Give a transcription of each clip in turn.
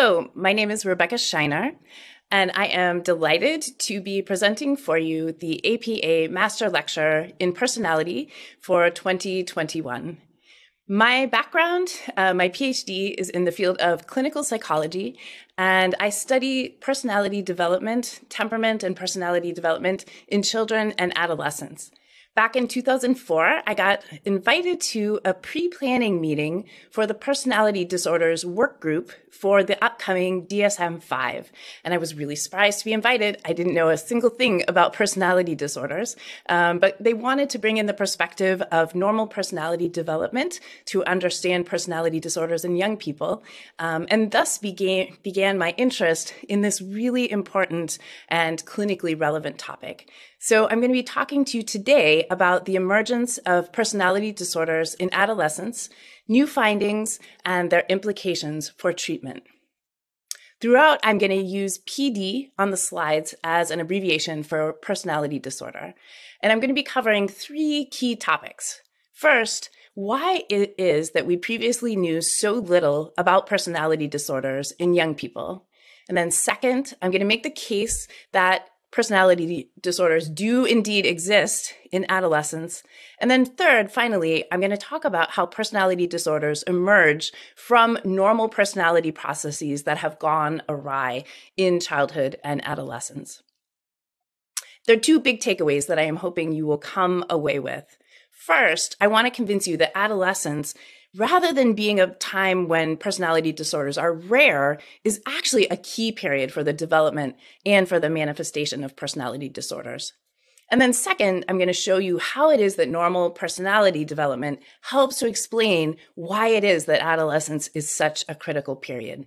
Hello, my name is Rebecca Shiner, and I am delighted to be presenting for you the APA Master Lecture in Personality for 2021. My background, my PhD is in the field of clinical psychology, and I study personality development, temperament and personality development in children and adolescents. Back in 2004, I got invited to a pre-planning meeting for the personality disorders work group for the upcoming DSM-5. And I was really surprised to be invited. I didn't know a single thing about personality disorders, but they wanted to bring in the perspective of normal personality development to understand personality disorders in young people, and thus began my interest in this really important and clinically relevant topic. So I'm going to be talking to you today about the emergence of personality disorders in adolescents, new findings, and their implications for treatment. Throughout, I'm going to use PD on the slides as an abbreviation for personality disorder. And I'm going to be covering three key topics. First, why it is that we previously knew so little about personality disorders in young people. And then second, I'm going to make the case that personality disorders do indeed exist in adolescence. And then third, finally, I'm going to talk about how personality disorders emerge from normal personality processes that have gone awry in childhood and adolescence. There are two big takeaways that I am hoping you will come away with. First, I want to convince you that adolescence, rather than being a time when personality disorders are rare, is actually a key period for the development and for the manifestation of personality disorders. And then second, I'm going to show you how it is that normal personality development helps to explain why it is that adolescence is such a critical period.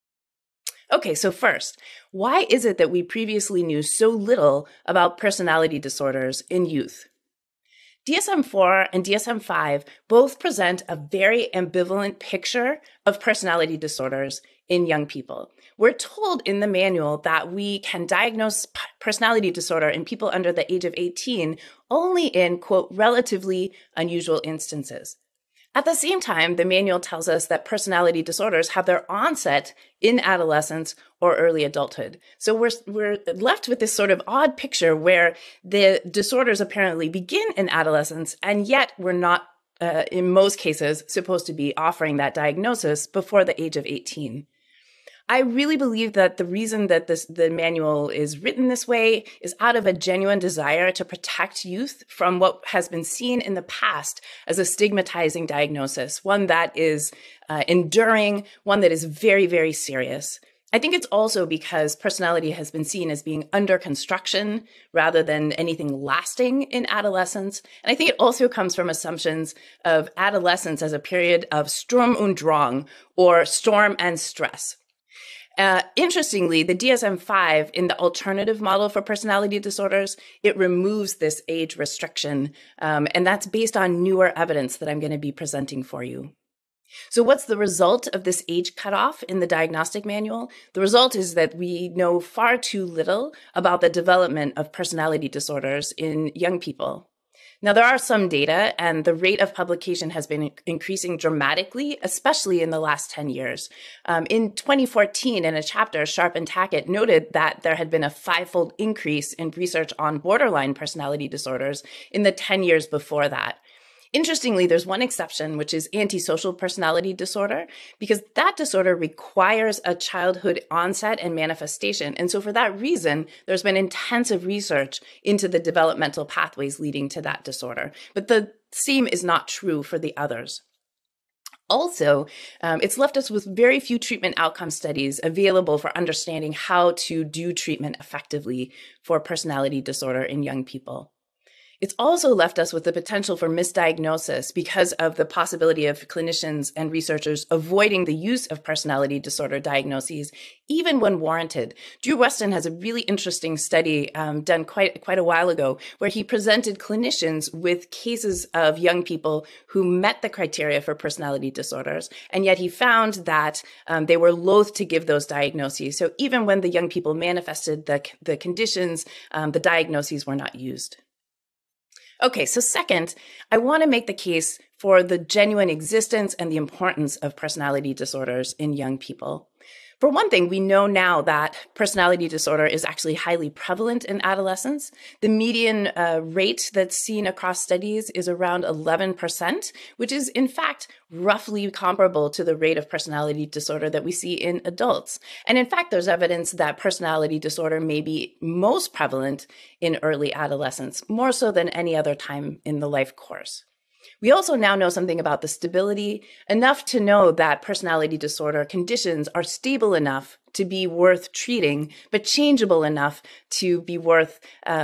Okay, so first, why is it that we previously knew so little about personality disorders in youth? DSM-4 and DSM-5 both present a very ambivalent picture of personality disorders in young people. We're told in the manual that we can diagnose personality disorder in people under the age of 18 only in, quote, relatively unusual instances. At the same time, the manual tells us that personality disorders have their onset in adolescence or early adulthood. So we're left with this sort of odd picture where the disorders apparently begin in adolescence, and yet we're not, in most cases, supposed to be offering that diagnosis before the age of 18. I really believe that the reason that the manual is written this way is out of a genuine desire to protect youth from what has been seen in the past as a stigmatizing diagnosis, one that is enduring, one that is very, very serious. I think it's also because personality has been seen as being under construction rather than anything lasting in adolescence. And I think it also comes from assumptions of adolescence as a period of Sturm und Drang, or storm and stress. Interestingly, the DSM-5 in the alternative model for personality disorders, it removes this age restriction, and that's based on newer evidence that I'm going to be presenting for you. So what's the result of this age cutoff in the diagnostic manual? The result is that we know far too little about the development of personality disorders in young people. Now, there are some data, and the rate of publication has been increasing dramatically, especially in the last 10 years. In 2014, in a chapter, Sharp and Tackett noted that there had been a 5-fold increase in research on borderline personality disorders in the 10 years before that. Interestingly, there's one exception, which is antisocial personality disorder, because that disorder requires a childhood onset and manifestation. And so for that reason, there's been intensive research into the developmental pathways leading to that disorder. But the same is not true for the others. Also, it's left us with very few treatment outcome studies available for understanding how to do treatment effectively for personality disorder in young people. It's also left us with the potential for misdiagnosis because of the possibility of clinicians and researchers avoiding the use of personality disorder diagnoses, even when warranted. Drew Weston has a really interesting study done quite a while ago, where he presented clinicians with cases of young people who met the criteria for personality disorders, and yet he found that they were loath to give those diagnoses. So even when the young people manifested the conditions, the diagnoses were not used. Okay, so second, I want to make the case for the genuine existence and the importance of personality disorders in young people. For one thing, we know now that personality disorder is actually highly prevalent in adolescents. The median rate that's seen across studies is around 11%, which is in fact roughly comparable to the rate of personality disorder that we see in adults. And in fact, there's evidence that personality disorder may be most prevalent in early adolescence, more so than any other time in the life course. We also now know something about the stability, enough to know that personality disorder conditions are stable enough to be worth treating, but changeable enough to be worth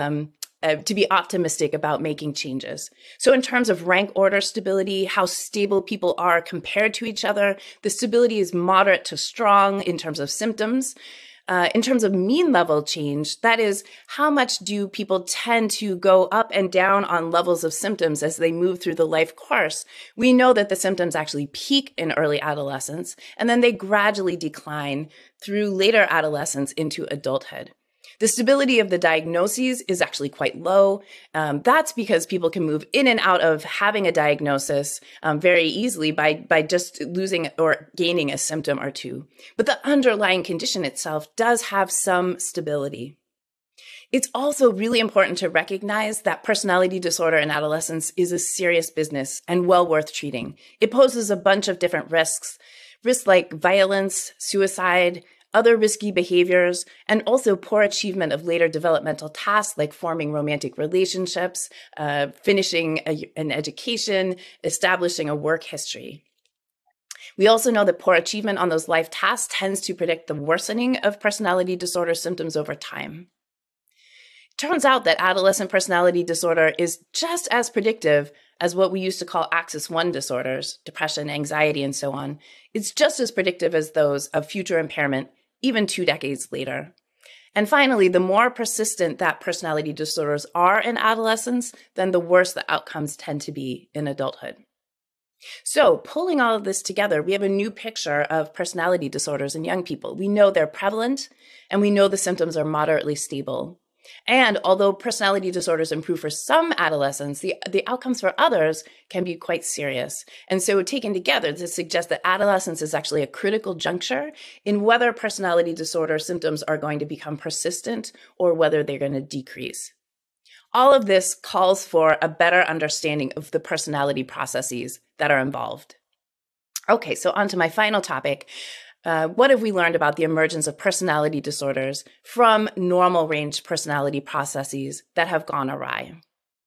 to be optimistic about making changes. So in terms of rank order stability, how stable people are compared to each other, the stability is moderate to strong in terms of symptoms. In terms of mean level change, that is, how much do people tend to go up and down on levels of symptoms as they move through the life course? We know that the symptoms actually peak in early adolescence, and then they gradually decline through later adolescence into adulthood. The stability of the diagnoses is actually quite low. That's because people can move in and out of having a diagnosis very easily by just losing or gaining a symptom or two. But the underlying condition itself does have some stability. It's also really important to recognize that personality disorder in adolescence is a serious business and well worth treating. It poses a bunch of different risks like violence, suicide, other risky behaviors, and also poor achievement of later developmental tasks like forming romantic relationships, finishing an education, establishing a work history. We also know that poor achievement on those life tasks tends to predict the worsening of personality disorder symptoms over time. It turns out that adolescent personality disorder is just as predictive as what we used to call axis 1 disorders, depression, anxiety, and so on. It's just as predictive as those of future impairment, even 2 decades later. And finally, the more persistent that personality disorders are in adolescence, then the worse the outcomes tend to be in adulthood. So pulling all of this together, we have a new picture of personality disorders in young people. We know they're prevalent, and we know the symptoms are moderately stable. And although personality disorders improve for some adolescents, the outcomes for others can be quite serious. And so taken together, this suggests that adolescence is actually a critical juncture in whether personality disorder symptoms are going to become persistent or whether they're going to decrease. All of this calls for a better understanding of the personality processes that are involved. Okay, so on to my final topic. What have we learned about the emergence of personality disorders from normal range personality processes that have gone awry?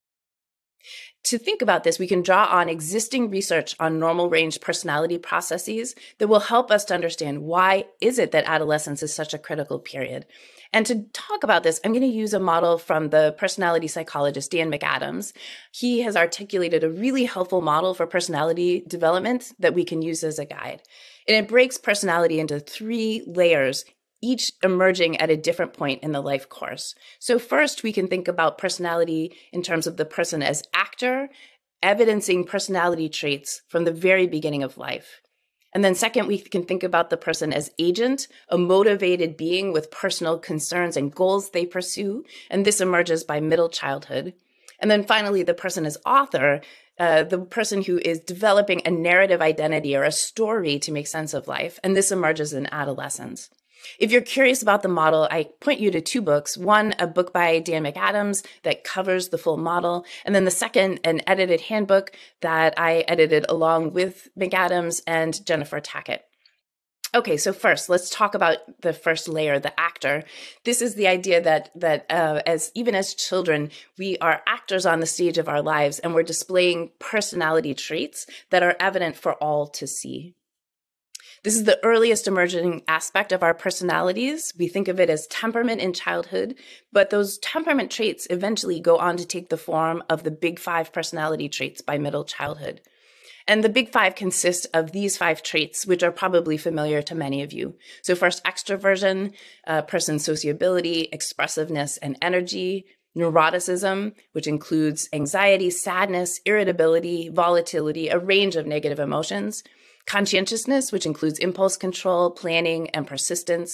To think about this, we can draw on existing research on normal range personality processes that will help us to understand why is it that adolescence is such a critical period. And to talk about this, I'm going to use a model from the personality psychologist Dan McAdams. He has articulated a really helpful model for personality development that we can use as a guide. And it breaks personality into 3 layers, each emerging at a different point in the life course. So first, we can think about personality in terms of the person as actor, evidencing personality traits from the very beginning of life. And then second, we can think about the person as agent, a motivated being with personal concerns and goals they pursue. And this emerges by middle childhood. And then finally, the person as author, the person who is developing a narrative identity or a story to make sense of life. And this emerges in adolescence. If you're curious about the model, I point you to 2 books. One, a book by Dan McAdams that covers the full model. And then the second, an edited handbook that I edited along with McAdams and Jennifer Tackett. Okay, so first, let's talk about the first layer, the actor. This is the idea that even as children, we are actors on the stage of our lives, and we're displaying personality traits that are evident for all to see. This is the earliest emerging aspect of our personalities. We think of it as temperament in childhood, but those temperament traits eventually go on to take the form of the big 5 personality traits by middle childhood. And the big 5 consist of these 5 traits, which are probably familiar to many of you. So first, extroversion, person's sociability, expressiveness, and energy. Neuroticism, which includes anxiety, sadness, irritability, volatility, a range of negative emotions. Conscientiousness, which includes impulse control, planning, and persistence.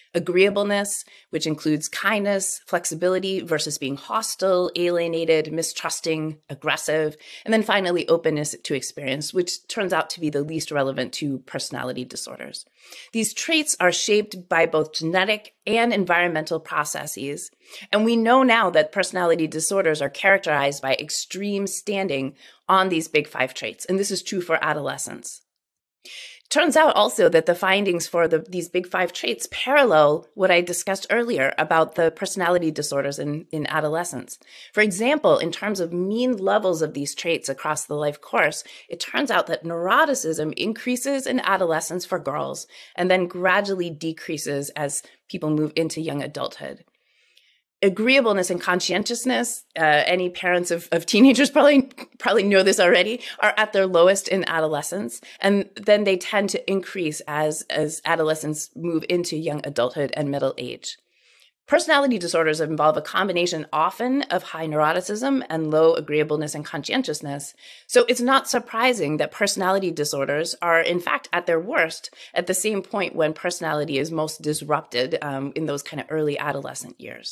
agreeableness, which includes kindness, flexibility versus being hostile, alienated, mistrusting, aggressive, and then finally openness to experience, which turns out to be the least relevant to personality disorders. These traits are shaped by both genetic and environmental processes, and we know now that personality disorders are characterized by extreme standing on these big five traits, and this is true for adolescents. Turns out also that the findings for these big five traits parallel what I discussed earlier about the personality disorders in adolescence. For example, in terms of mean levels of these traits across the life course, it turns out that neuroticism increases in adolescence for girls and then gradually decreases as people move into young adulthood. Agreeableness and conscientiousness, any parents of teenagers probably know this already, are at their lowest in adolescence. And then they tend to increase as adolescents move into young adulthood and middle age. Personality disorders involve a combination often of high neuroticism and low agreeableness and conscientiousness. So it's not surprising that personality disorders are, in fact, at their worst at the same point when personality is most disrupted in those kind of early adolescent years.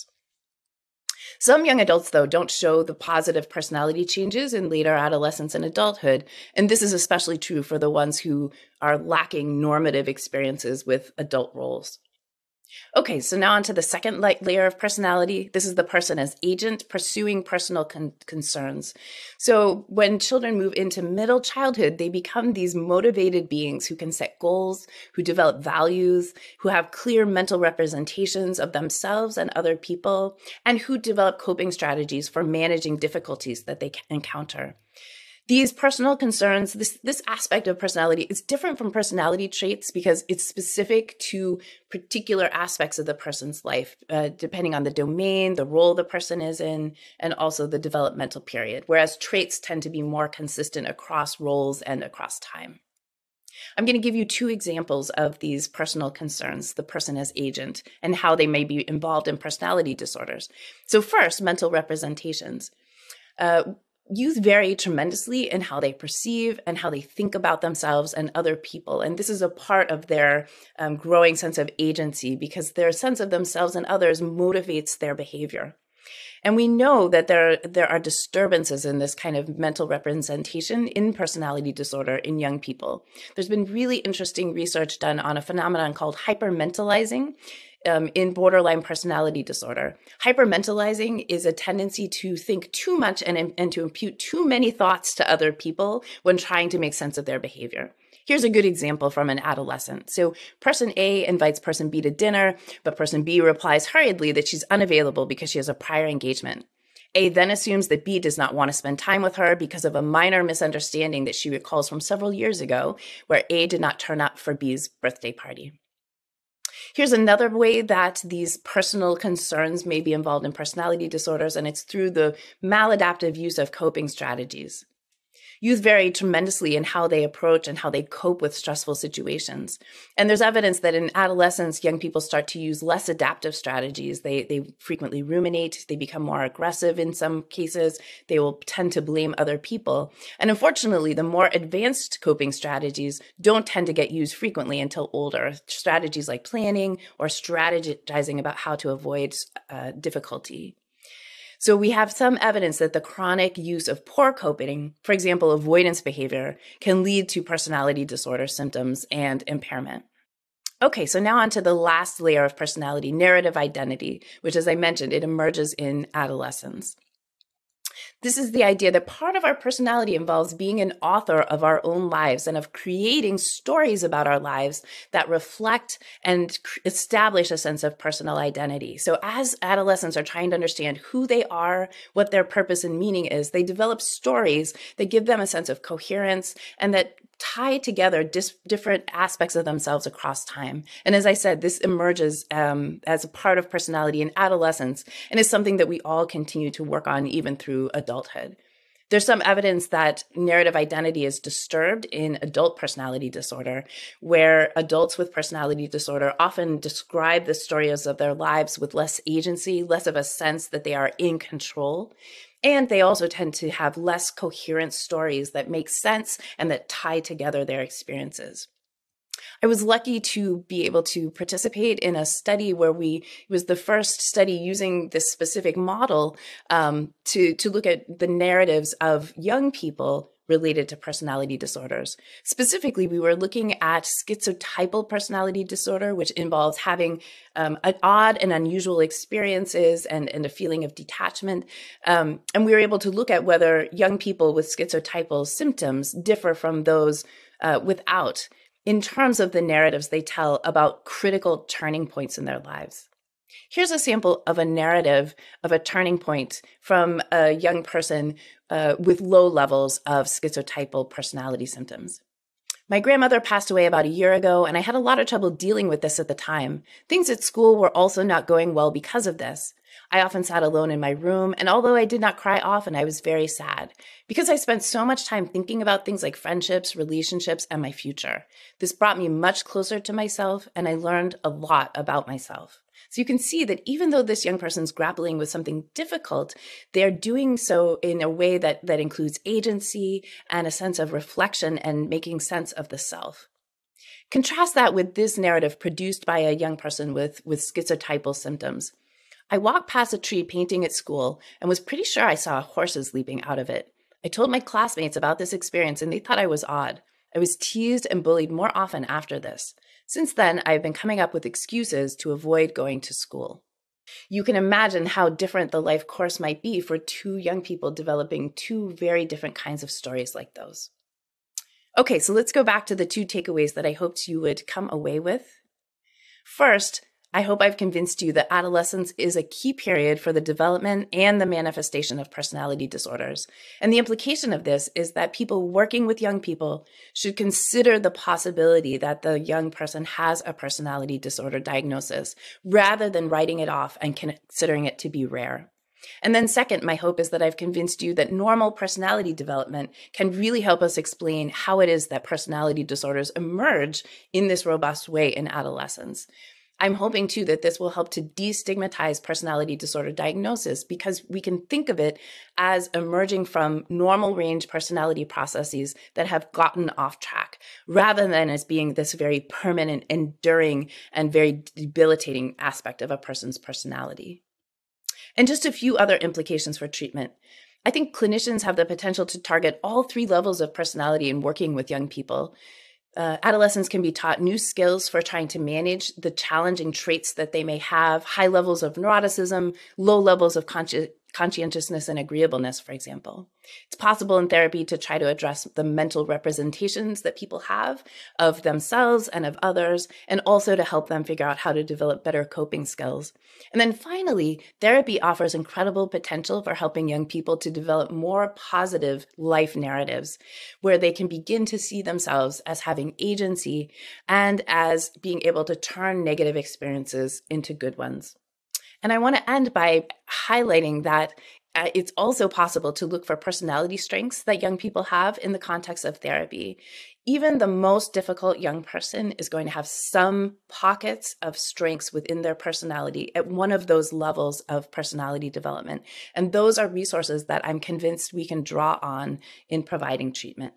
Some young adults, though, don't show the positive personality changes in later adolescence and adulthood, and this is especially true for the ones who are lacking normative experiences with adult roles. Okay, so now on to the second layer of personality. This is the person as agent pursuing personal concerns. So when children move into middle childhood, they become these motivated beings who can set goals, who develop values, who have clear mental representations of themselves and other people, and who develop coping strategies for managing difficulties that they encounter. These personal concerns, this aspect of personality is different from personality traits because it's specific to particular aspects of the person's life, depending on the domain, the role the person is in, and also the developmental period, whereas traits tend to be more consistent across roles and across time. I'm going to give you two examples of these personal concerns, the person as agent, and how they may be involved in personality disorders. So first, mental representations. Youth vary tremendously in how they perceive and how they think about themselves and other people. And this is a part of their growing sense of agency because their sense of themselves and others motivates their behavior. And we know that there are disturbances in this kind of mental representation in personality disorder in young people. There's been really interesting research done on a phenomenon called hypermentalizing in borderline personality disorder. Hypermentalizing is a tendency to think too much and to impute too many thoughts to other people when trying to make sense of their behavior. Here's a good example from an adolescent. So person A invites person B to dinner, but person B replies hurriedly that she's unavailable because she has a prior engagement. A then assumes that B does not want to spend time with her because of a minor misunderstanding that she recalls from several years ago, where A did not turn up for B's birthday party. Here's another way that these personal concerns may be involved in personality disorders, and it's through the maladaptive use of coping strategies. Youth vary tremendously in how they approach and how they cope with stressful situations. And there's evidence that in adolescence, young people start to use less adaptive strategies. They frequently ruminate. They become more aggressive in some cases. They will tend to blame other people. And unfortunately, the more advanced coping strategies don't tend to get used frequently until older. Strategies like planning or strategizing about how to avoid difficulty. So we have some evidence that the chronic use of poor coping, for example, avoidance behavior, can lead to personality disorder symptoms and impairment. Okay, so now on to the last layer of personality, narrative identity, which, as I mentioned, it emerges in adolescence. This is the idea that part of our personality involves being an author of our own lives and of creating stories about our lives that reflect and establish a sense of personal identity. So as adolescents are trying to understand who they are, what their purpose and meaning is, they develop stories that give them a sense of coherence and that tie together different aspects of themselves across time. And as I said, this emerges as a part of personality in adolescence and is something that we all continue to work on even through adulthood. There's some evidence that narrative identity is disturbed in adult personality disorder, where adults with personality disorder often describe the stories of their lives with less agency, less of a sense that they are in control. And they also tend to have less coherent stories that make sense and that tie together their experiences. I was lucky to be able to participate in a study where it was the first study using this specific model to look at the narratives of young people related to personality disorders. Specifically, we were looking at schizotypal personality disorder, which involves having an odd and unusual experiences and a feeling of detachment. And we were able to look at whether young people with schizotypal symptoms differ from those without, in terms of the narratives they tell about critical turning points in their lives. Here's a sample of a narrative of a turning point from a young person with low levels of schizotypal personality symptoms. My grandmother passed away about a year ago, and I had a lot of trouble dealing with this at the time. Things at school were also not going well because of this. I often sat alone in my room, and although I did not cry often, I was very sad because I spent so much time thinking about things like friendships, relationships, and my future. This brought me much closer to myself, and I learned a lot about myself. So you can see that even though this young person's grappling with something difficult, they're doing so in a way that includes agency and a sense of reflection and making sense of the self. Contrast that with this narrative produced by a young person with schizotypal symptoms. I walked past a tree painting at school and was pretty sure I saw horses leaping out of it. I told my classmates about this experience and they thought I was odd. I was teased and bullied more often after this. Since then, I've been coming up with excuses to avoid going to school. You can imagine how different the life course might be for two young people developing two very different kinds of stories like those. Okay, so let's go back to the two takeaways that I hoped you would come away with. First, I hope I've convinced you that adolescence is a key period for the development and the manifestation of personality disorders. And the implication of this is that people working with young people should consider the possibility that the young person has a personality disorder diagnosis, rather than writing it off and considering it to be rare. And then second, my hope is that I've convinced you that normal personality development can really help us explain how it is that personality disorders emerge in this robust way in adolescence. I'm hoping, too, that this will help to destigmatize personality disorder diagnosis, because we can think of it as emerging from normal range personality processes that have gotten off track, rather than as being this very permanent, enduring, and very debilitating aspect of a person's personality. And just a few other implications for treatment. I think clinicians have the potential to target all three levels of personality in working with young people. Adolescents can be taught new skills for trying to manage the challenging traits that they may have, high levels of neuroticism, low levels of conscientiousness and agreeableness, for example. It's possible in therapy to try to address the mental representations that people have of themselves and of others, and also to help them figure out how to develop better coping skills. And then finally, therapy offers incredible potential for helping young people to develop more positive life narratives, where they can begin to see themselves as having agency and as being able to turn negative experiences into good ones. And I want to end by highlighting that it's also possible to look for personality strengths that young people have in the context of therapy. Even the most difficult young person is going to have some pockets of strengths within their personality at one of those levels of personality development. And those are resources that I'm convinced we can draw on in providing treatment.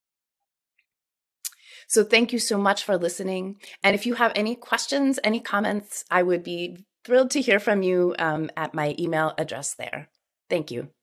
So thank you so much for listening. And if you have any questions, any comments, I would be thrilled to hear from you at my email address there. Thank you.